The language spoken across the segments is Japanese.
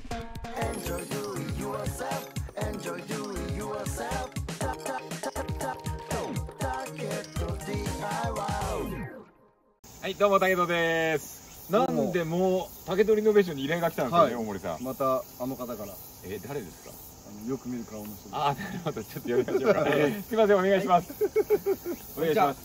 Enjoy doing yourself. Enjoy doing yourself. はい、どうも武藤です。なんでもう武藤リノベーションに依頼が来たんですよね、大森さん。 またあの方から誰ですか？ よく見る顔の人です。 あ、なるほど、ちょっと呼びましょうか。すいません、お願いします。お願いします。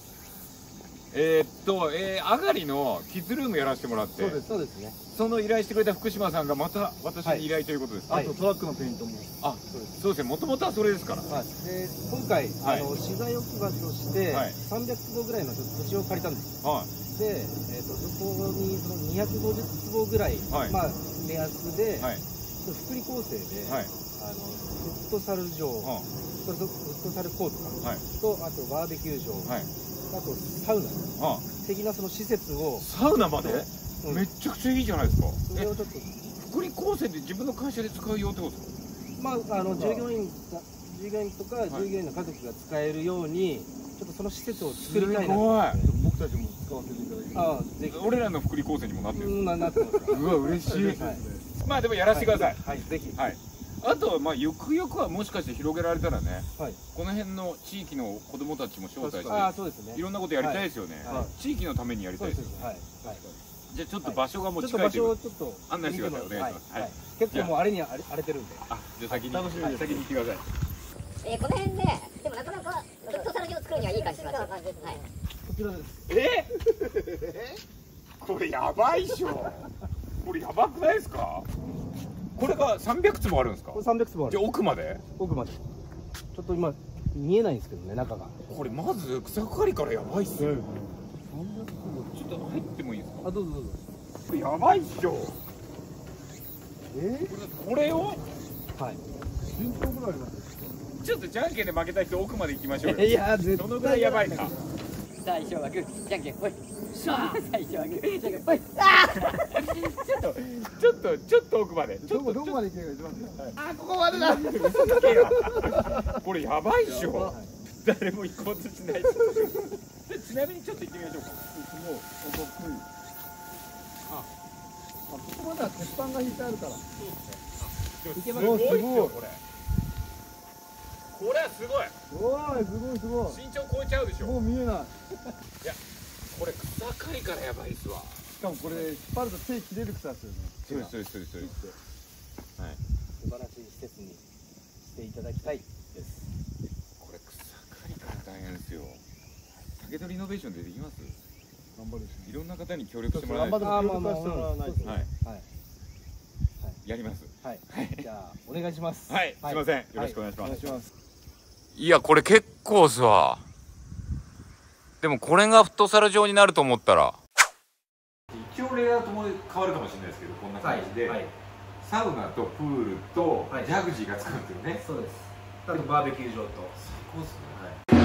あがりのキッズルームやらせてもらって、 そうですね。 その依頼してくれた福島さんがまた私に依頼ということです。 あとトラックのペイントも。 あ、そうですね。もともとはそれですから。 で今回資材置き場として300坪ぐらいの土地を借りたんです。で、そこにその250坪ぐらいまあ目安で福利厚生でフットサル場、フットサルコートとあとバーベキュー場、あとサウナ的なその施設を。 サウナまで？めっちゃくちゃいいじゃないですか。 それをちょっと福利厚生で自分の会社で使うよってことですか？ まあ従業員とか従業員の家族が使えるようにちょっとその施設を作りたいな。 僕たちも使わせていただきます。 ぜひ。俺らの福利厚生にもなってる。 なってます。 うわ、嬉しい。まあでもやらせてください。 はい、ぜひ。 はい。あとはまあゆくゆくはもしかして広げられたらね、この辺の地域の子供たちも招待していろんなことやりたいですよね。地域のためにやりたいです。じゃあちょっと場所がもう近いという案内してください。お願いします。 結構もう荒れてるんで。 あ、じゃあ先に行ってください。 この辺ででもなかなかフットサル場を作るにはいい感じします。はい。 こちらです。 これやばいっしょ。これやばくないですか？これが300坪あるんですか？ これ300坪ある。 じゃあ奥まで？ 奥まで。ちょっと今見えないんですけどね、中が。 これまず草刈りからやばいっすよ。ちょっと入ってもいいですか？ あ、どうぞどうぞ。 これやばいっしょ。これを？ はい。 身長ぐらいあります。 ちょっとじゃんけんで負けた人奥まで行きましょうよ。 いや、 どのぐらいやばいか。 最初はグー、じゃんけんほい。最初はグー、じゃんけんほい。 ちょっと奥まで。 どこまで行けば一番ですか？ あ、ここまでだ。嘘つけよ。これやばいっしょ。誰も行こうとしない。ちなみにちょっと行ってみましょうか。 ここまでは鉄板が引いてあるから。 いけます。すごいっすよこれ。これはすごい。 すごい。 身長超えちゃうでしょ。 もう見えない。 いや、これ草刈りからやばいっすわ。 しかもこれ引っ張ると手切れる草ですよね。 そうです。はい。 素晴らしい施設にしていただきたいです。 これ草刈りから大変ですよ。武藤リノベーションでできます？ 頑張るし。 いろんな方に協力してもらわないと。やります。 はい。じゃあお願いします。 はい。すみません。よろしくお願いします。 いや、これ結構さ。でもこれがフットサル場になると思ったら。 一応レイアウトも変わるかもしれないですけど、こんな感じで。サウナとプールとジャグジーが使うんですよね。 そうです。あとバーベキュー場と。 最高ですね。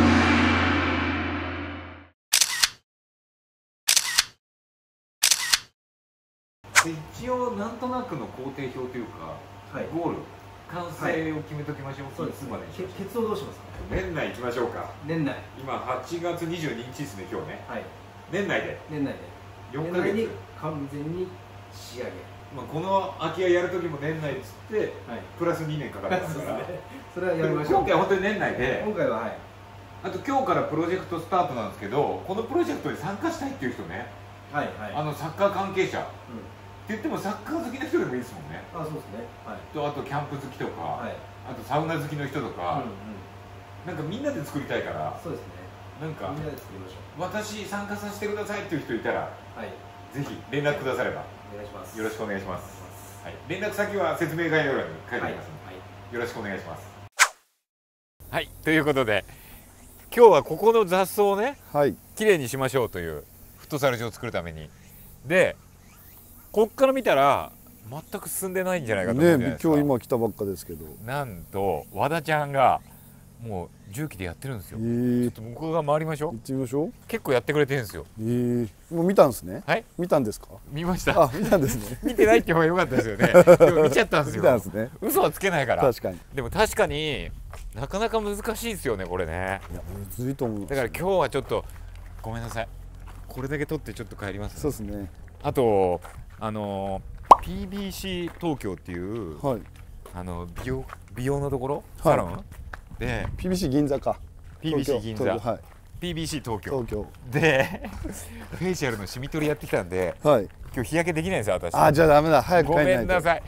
一応なんとなくの工程表というか、ゴール完成を決めときましょう。そうです。 ケツをどうしますか？ 年内行きましょうか。 年内。 今8月22日ですね、今日ね。年内で4ヶ月完全に仕上げ。 まあこの空き家やる時も年内っつってプラス2年かかりますから。 それはやりましょう。 今回は本当に年内で。 今回はあと今日からプロジェクトスタートなんですけど、このプロジェクトに参加したいっていう人ね。サッカー関係者。って言ってもサッカー好きな人でもいいですもんね。 あ、そうですね。 あとキャンプ好きとか、あとサウナ好きの人とか、なんかみんなで作りたいから。 そうですね。 なんかみんなで作りましょう。 私参加させてくださいっていう人いたら、ぜひ連絡くださればお願いします。 よろしくお願いします。連絡先は説明概要欄に書いてありますので、よろしくお願いします。はい、ということで今日はここの雑草をね、きれいにしましょうというフットサル場を作るために。でこっから見たら全く進んでないんじゃないかと思うじゃないですか。 今日今来たばっかですけど、 なんと和田ちゃんがもう重機でやってるんですよ。ちょっと向こう側回りましょう。 行ってみましょう。 結構やってくれてるんですよ。 もう見たんですね。 はい。 見たんですか？ 見ました。 あ、見たんですね。 見てないって方が良かったですよね。でも見ちゃったんですよ。 見たんですね。 嘘はつけないから。 確かに。 でも確かになかなか難しいですよね、これね。 いや、むずいと思う。 だから今日はちょっとごめんなさい。これだけ取ってちょっと帰ります。 そうですね。 あと PBC 東京っていう、 はい、 美容のところ、サロンで PBC 銀座か。 PBC 銀座、 はい、 PBC 東京でフェイシャルのシミ取りやってきたんで、 はい、 今日日焼けできないんですよ私。 あ、じゃあダメだ、早く帰んないと。 ごめんなさい。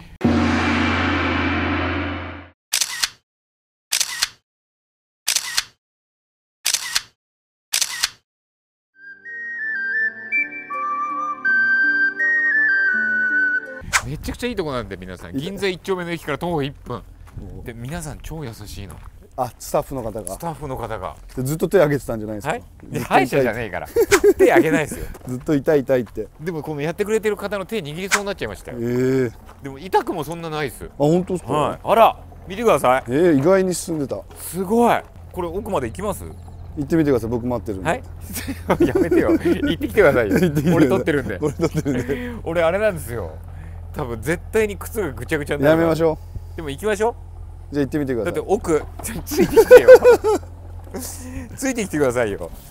めちゃくちゃいいとこなんで、皆さん銀座1丁目の駅から徒歩1分で、皆さん超優しいの。 あ、スタッフの方が。 スタッフの方がずっと手挙げてたんじゃないですか。 はい、歯医者じゃねえから手挙げないですよ。 ずっと痛い痛いって。 でもこのやってくれてる方の手握りそうになっちゃいましたよ。でも痛くもそんなないです。あ、 本当ですか。 はい、あら見てください。 意外に進んでた。 すごい。これ奥まで行きます？ 行ってみてください、僕待ってるんで。 はいやめてよ、行ってきてくださいよ。俺撮ってるんで。 俺撮ってるんで。 俺あれなんですよ、多分絶対に靴がぐちゃぐちゃになる。 やめましょう。でも行きましょう。 じゃあ行ってみてください。 だって奥ついてきてよついてきてくださいよ。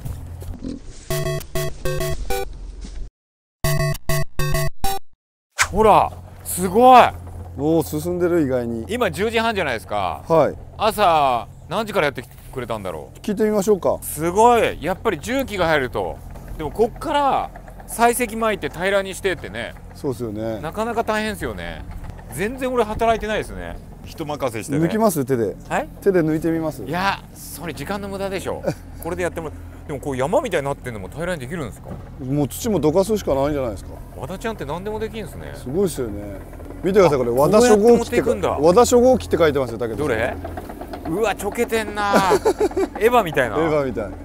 ほらすごい。 おお、進んでる。意外に。 今10時半じゃないですか。 はい。 朝何時からやってくれたんだろう。 聞いてみましょうか。 すごい。やっぱり重機が入ると。でもこっから採石巻いて平らにしてってね。 そうですよね。 なかなか大変ですよね。全然俺働いてないですね。人任せしてね。 抜きます手で。 はい。 手で抜いてみます。 いや、それ時間の無駄でしょこれでやっても。でもこう山みたいになってるのも平らにできるんですか。 もう土もどかすしかないんじゃないですか。 和田ちゃんって何でもできるんですね。 すごいですよね。見てください、これ和田初号機って和田初号機って書いてますよ。だけどどれ。うわ、ちょけてんなエヴァみたいな。 エヴァみたい。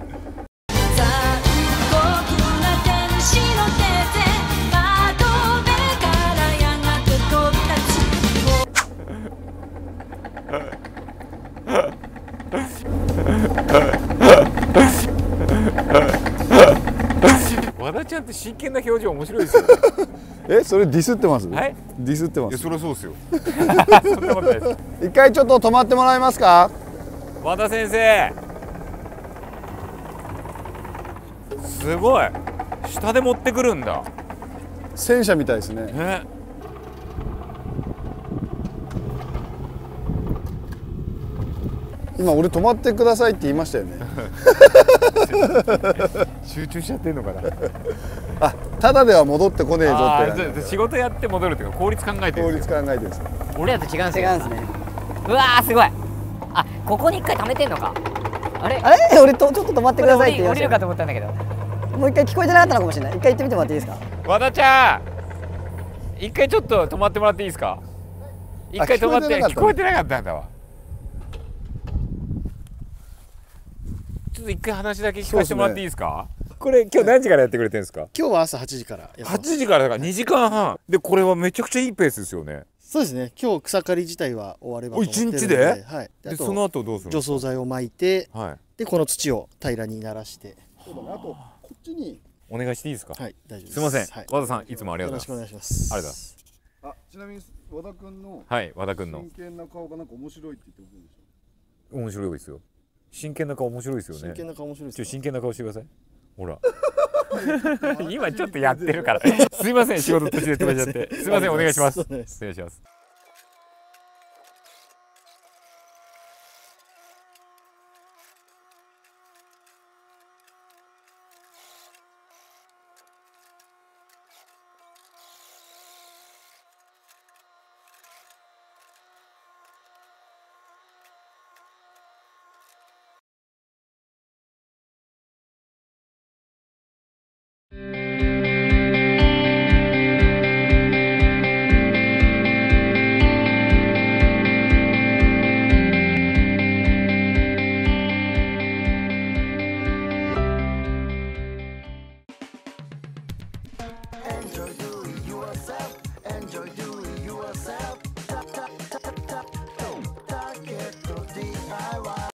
和田ちゃんって真剣な表情面白いですよねそれディスってます？ はい、 ディスってます。 そりゃそうですよそんなことないです。 一回ちょっと止まってもらえますか。 和田先生、すごい下で持ってくるんだ。 戦車みたいですね。今俺止まってくださいって言いましたよね集中しちゃってんのかなあ、ただでは戻ってこねえぞって。 仕事やって戻るっていうか効率考えてる。 効率考えてるんです。 俺らと違うんですね。うわーすごい。あ、ここに一回貯めてんのか。あれ俺とちょっと止まってくださいって言いましたよ。 降りるかと思ったんだけど。 もう一回聞こえてなかったのかもしれない。一回言ってみてもらっていいですか。 和田ちゃん、一回ちょっと止まってもらっていいですか。一回止まって。聞こえてなかったんだわ。ちょっと一回話だけ聞かせてもらっていいですか。これ今日何時からやってくれてるんですか。 今日は朝8時から 8時からだから2時間半で、これはめちゃくちゃいいペースですよね。 そうですね。今日草刈り自体は終わればと思ってるので、 1日で、 はい、 でその後どうするの。 除草剤を撒いて、 はい、 でこの土を平らにならして、 そうだね、あとこっちにお願いしていいですか。 はい、大丈夫です。 すみません、 はい、 和田さんいつもありがとうございます。 よろしくお願いします。 ありがとうございます。 あ、ちなみに和田君の、 はい、和田君の真剣な顔がなんか面白いって言ってますでしょ。面白いですよ。真剣な顔面白いですよね。 真剣な顔面白いです。 真剣な顔してください。ほら今ちょっとやってるからすいません、仕事途中で止めちゃってすいません、お願いします。お願いします。 Enjoy doing yourself. Enjoy doing yourself.